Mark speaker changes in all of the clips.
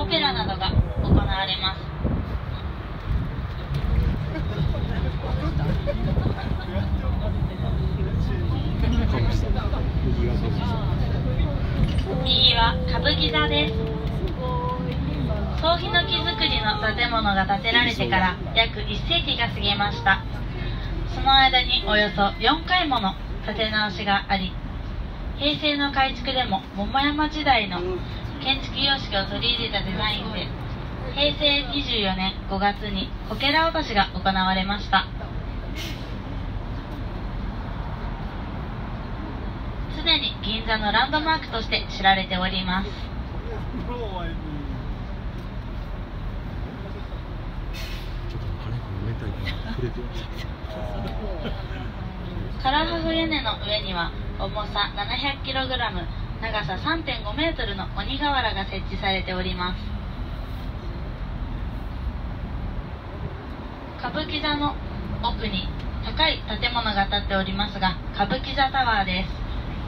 Speaker 1: ペラなどが行われます。右は歌舞伎座です。総ヒノキ造りの建物が建てられてから約1世紀が過ぎました。その間におよそ4回もの建て直しがあり、平成の改築でも桃山時代の建築様式を取り入れたデザインで、平成24年5月にこけら落としが行われました。常に銀座のランドマークとして知られております。カラハフ屋根の上には重さ 700kg、長さ 3.5 メートルの鬼瓦が設置されております。歌舞伎座の奥に高い建物が建っておりますが、歌舞伎座タワーです。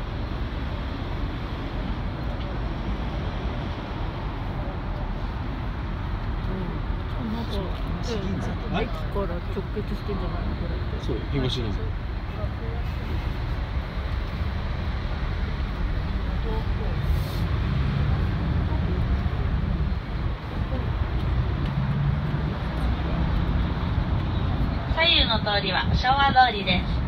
Speaker 2: 駅から直結してんじゃないのこれって。
Speaker 3: そう、東銀座。
Speaker 1: 左右の通りは昭和通りです。